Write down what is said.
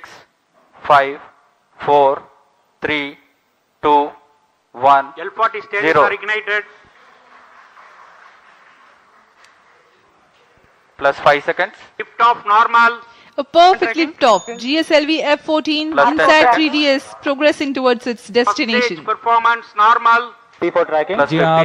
6, 5, 4, 3, 2, 1. L40 stages are ignited. Plus 5 seconds. Lift off normal. A perfect lift-off. GSLV-II INSAT-3DS progressing towards its destination. Upstage performance normal. P for tracking.